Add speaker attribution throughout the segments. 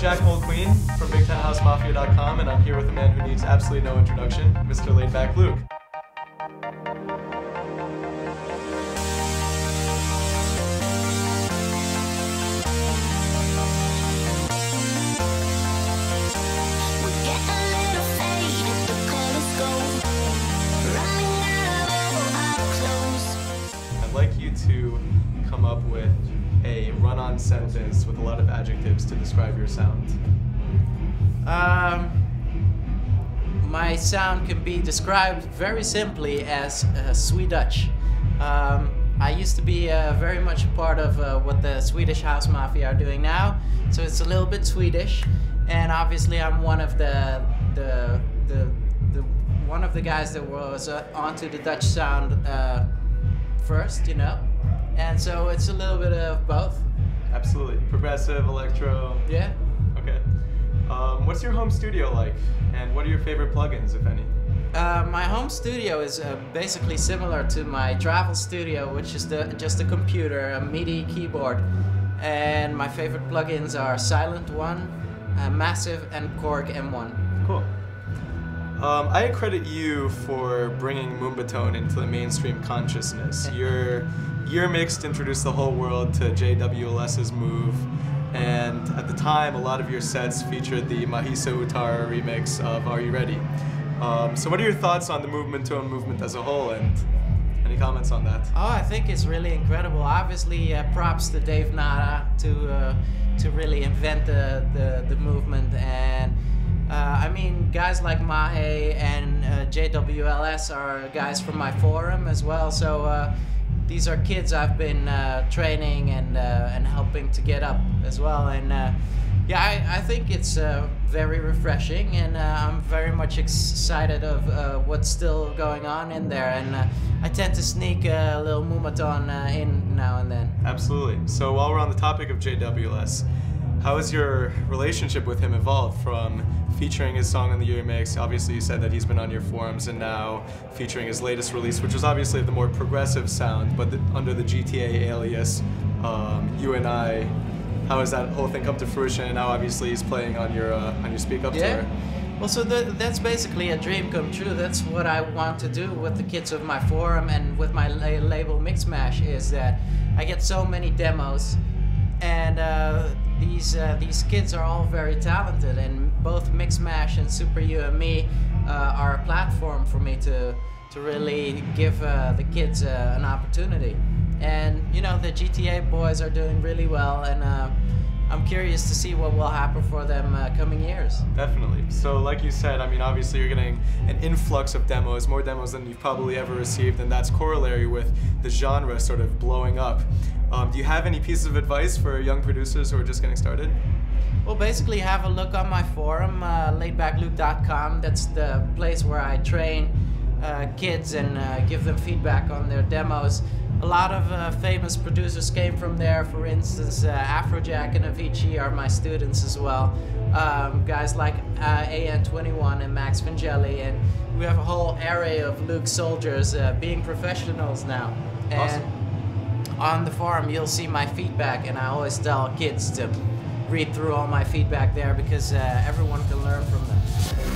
Speaker 1: Queen from BigTenHouseMafia.com, and I'm here with a man who needs absolutely no introduction, Mr. Laidback Luke. I'd like you to come up with a run-on sentence with a lot of adjectives to describe your sound.
Speaker 2: My sound can be described very simply as Swedish. I used to be very much a part of what the Swedish House Mafia are doing now, so it's a little bit Swedish. And obviously, I'm one of the guys that was onto the Dutch sound first, you know. And so it's a little bit of both.
Speaker 1: Absolutely. Progressive, electro.
Speaker 2: Yeah.
Speaker 1: Okay. What's your home studio like? And what are your favorite plugins, if any?
Speaker 2: My home studio is basically similar to my travel studio, which is just a computer, a MIDI keyboard. And my favorite plugins are Silent One, Massive, and Korg M1.
Speaker 1: Cool. I credit you for bringing Moombahton into the mainstream consciousness. Your mix introduced the whole world to JWLS's Move, and at the time, a lot of your sets featured the Mahisa Utara remix of Are You Ready? So what are your thoughts on the Moombahton movement as a whole, and any comments on that?
Speaker 2: Oh, I think it's really incredible. Obviously, props to Dave Nada to really invent the movement, and I mean, guys like Mahe and JWLS are guys from my forum as well, so these are kids I've been training and helping to get up as well, and yeah, I think it's very refreshing, and I'm very much excited of what's still going on in there, and I tend to sneak a little Moombahton in now and then.
Speaker 1: Absolutely. So while we're on the topic of JWLS, how has your relationship with him evolved from featuring his song on the year mix? Obviously you said that he's been on your forums, and now featuring his latest release, which was obviously the more progressive sound, but under the GTA alias, You and I. How has that whole thing come to fruition? And now obviously he's playing on your Speak Up tour.
Speaker 2: Well, so that's basically a dream come true. That's what I want to do with the kids of my forum and with my label Mixmash, is that I get so many demos, and these kids are all very talented, and both Mixmash and Super You and Me are a platform for me to really give the kids an opportunity. And you know, the GTA boys are doing really well, and I'm curious to see what will happen for them coming years.
Speaker 1: Definitely. So like you said, I mean, obviously you're getting an influx of demos, more demos than you've probably ever received, and that's corollary with the genre sort of blowing up. Do you have any pieces of advice for young producers who are just getting started?
Speaker 2: Well, basically have a look on my forum, laidbackluke.com. That's the place where I train kids and give them feedback on their demos. A lot of famous producers came from there. For instance, Afrojack and Avicii are my students as well. Guys like AN21 and Max Vangelli, and we have a whole array of Luke soldiers being professionals now. And
Speaker 1: awesome.
Speaker 2: On the forum you'll see my feedback, and I always tell kids to read through all my feedback there, because everyone can learn from them.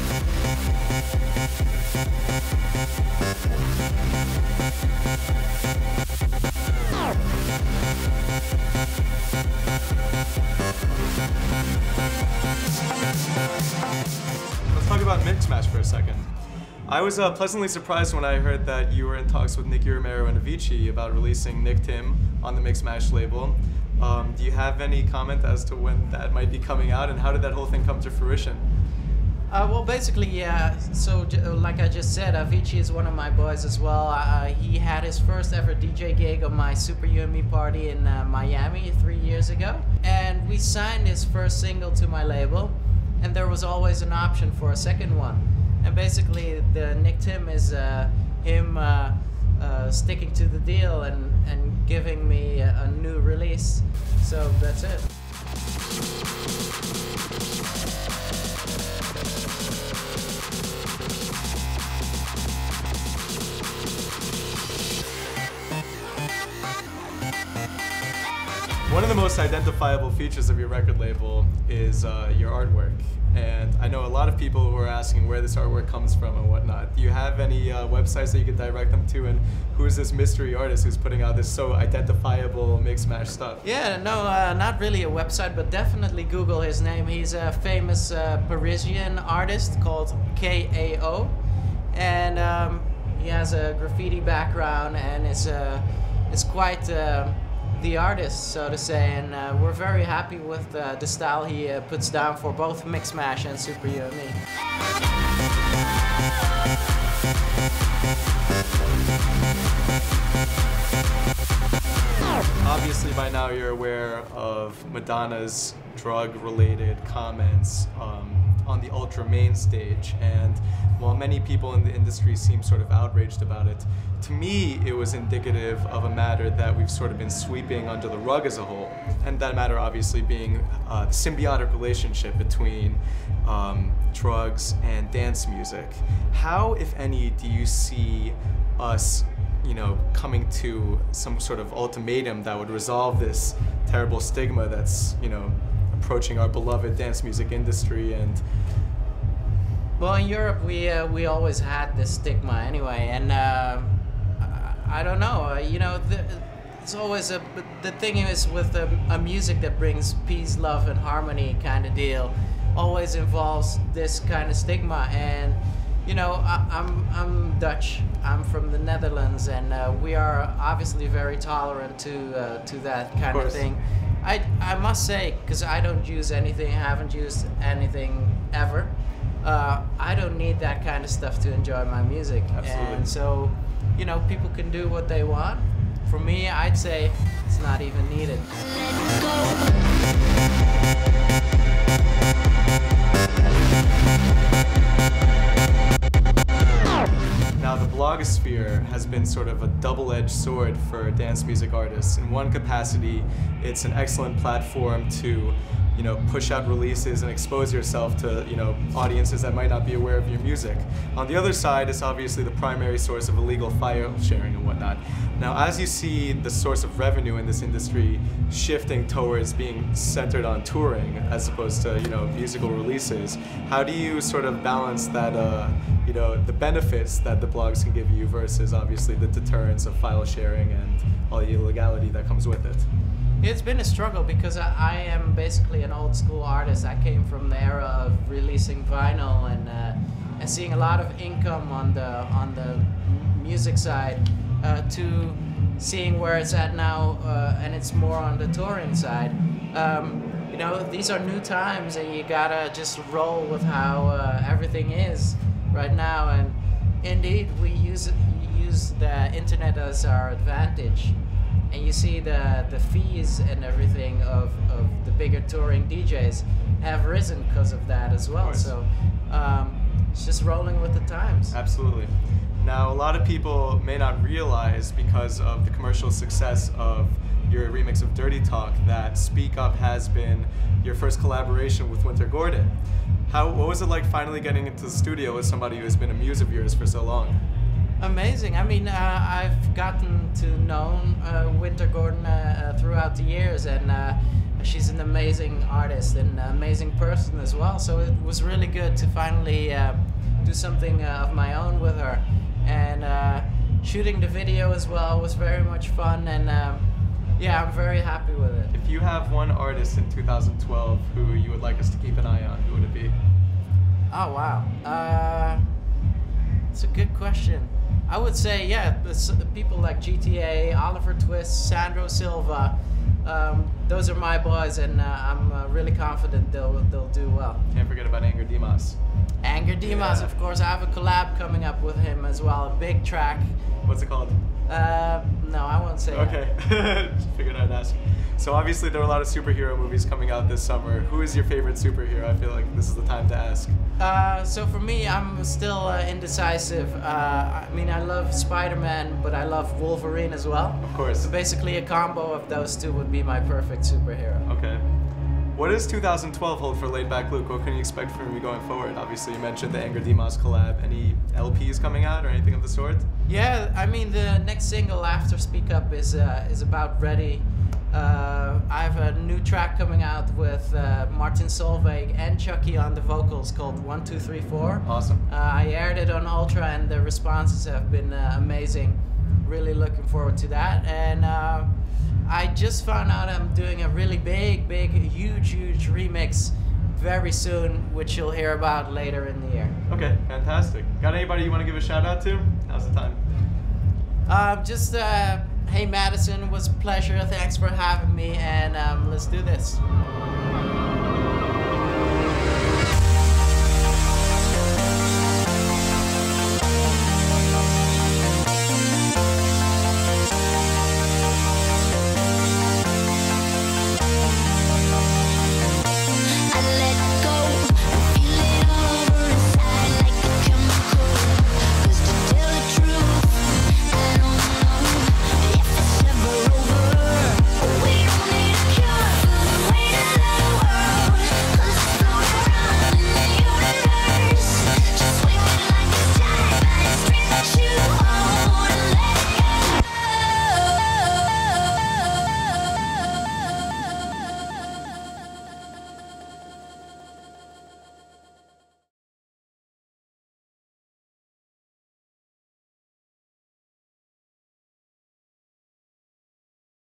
Speaker 1: Let's talk about Mixmash for a second. I was pleasantly surprised when I heard that you were in talks with Nicky Romero and Avicii about releasing Nick Tim on the Mixmash label. Do you have any comment as to when that might be coming out, and how did that whole thing come to fruition?
Speaker 2: Well, basically, yeah. So, like I just said, Avicii is one of my boys as well. He had his first ever DJ gig on my Super You and Me party in Miami 3 years ago. And we signed his first single to my label, and there was always an option for a second one. And basically, the Nick Tim is him sticking to the deal and giving me a new release. So that's it.
Speaker 1: One of the most identifiable features of your record label is your artwork. And I know a lot of people who are asking where this artwork comes from and whatnot. Do you have any websites that you could direct them to? And who is this mystery artist who's putting out this so identifiable mix-mash stuff?
Speaker 2: Yeah, no, not really a website, but definitely Google his name. He's a famous Parisian artist called KAO. And he has a graffiti background and is quite the artist, so to say, and we're very happy with the style he puts down for both Mix-Mash and Super You and Me.
Speaker 1: Obviously by now you're aware of Madonna's drug-related comments on the Ultra main stage, and while many people in the industry seem sort of outraged about it, to me it was indicative of a matter that we've sort of been sweeping under the rug as a whole, and that matter obviously being the symbiotic relationship between drugs and dance music. How, if any, do you see us coming to some sort of ultimatum that would resolve this terrible stigma that's, approaching our beloved dance music industry? And
Speaker 2: well, in Europe we always had this stigma anyway, and I don't know, it's always the thing is with a music that brings peace, love, and harmony kind of deal, always involves this kind of stigma. And I'm Dutch. I'm from the Netherlands, and we are obviously very tolerant to that kind of thing. I must say, because I don't use anything, haven't used anything ever. I don't need that kind of stuff to enjoy my music.
Speaker 1: Absolutely.
Speaker 2: And so, people can do what they want. For me, I'd say it's not even needed.
Speaker 1: Now, the blogosphere has been sort of a double-edged sword for dance music artists. In one capacity, it's an excellent platform to, push out releases and expose yourself to, audiences that might not be aware of your music. On the other side, it's obviously the primary source of illegal file sharing and whatnot. Now, as you see the source of revenue in this industry shifting towards being centered on touring as opposed to, musical releases, how do you sort of balance that, the benefits that the blogs can give you versus obviously the deterrence of file sharing and all the illegality that comes with it?
Speaker 2: It's been a struggle because I am basically an old school artist. I came from the era of releasing vinyl and seeing a lot of income on the music side to seeing where it's at now, and it's more on the touring side. These are new times, and you gotta just roll with how everything is right now. And indeed, we use the internet as our advantage. And you see the fees and everything of the bigger touring DJs have risen because of that as well. So it's just rolling with the times.
Speaker 1: Absolutely. Now, a lot of people may not realize, because of the commercial success of your remix of Dirty Talk, that Speak Up has been your first collaboration with Winter Gordon. What was it like finally getting into the studio with somebody who has been a muse of yours for so long?
Speaker 2: Amazing. I mean, I've gotten to know Winter Gordon throughout the years, and she's an amazing artist and an amazing person as well. So it was really good to finally do something of my own with her. And shooting the video as well was very much fun, and yeah, I'm very happy with it.
Speaker 1: If you have one artist in 2012 who you would like us to keep an eye on, who would it be?
Speaker 2: Oh, wow. It's a good question. I would say, yeah, people like GTA, Oliver Twist, Sandro Silva. Those are my boys, and I'm really confident they'll do well.
Speaker 1: Can't forget about Anger Dimas.
Speaker 2: Anger Dimas, of course. I have a collab coming up with him as well, a big track.
Speaker 1: What's it called?
Speaker 2: No, I won't say
Speaker 1: Okay, just figured I'd ask. So obviously there are a lot of superhero movies coming out this summer. Who is your favorite superhero? I feel like this is the time to ask.
Speaker 2: So for me, I'm still indecisive. I mean, I love Spider-Man, but I love Wolverine as well.
Speaker 1: Of course.
Speaker 2: So basically a combo of those two would be my perfect superhero.
Speaker 1: Okay. What does 2012 hold for Laidback Luke? What can you expect from me going forward? Obviously, you mentioned the Anger Dimas collab. Any LPs coming out or anything of the sort?
Speaker 2: Yeah, I mean, the next single after Speak Up is about ready. I have a new track coming out with Martin Solveig and Chucky on the vocals called 1, 2, 3, 4.
Speaker 1: Awesome.
Speaker 2: I aired it on Ultra and the responses have been amazing. Really looking forward to that. And I just found out I'm doing a really big, huge remix very soon, which you'll hear about later in the year.
Speaker 1: Okay, fantastic. Got anybody you want to give a shout out to? Now's the time.
Speaker 2: Hey Madison, it was a pleasure. Thanks for having me, and let's do this.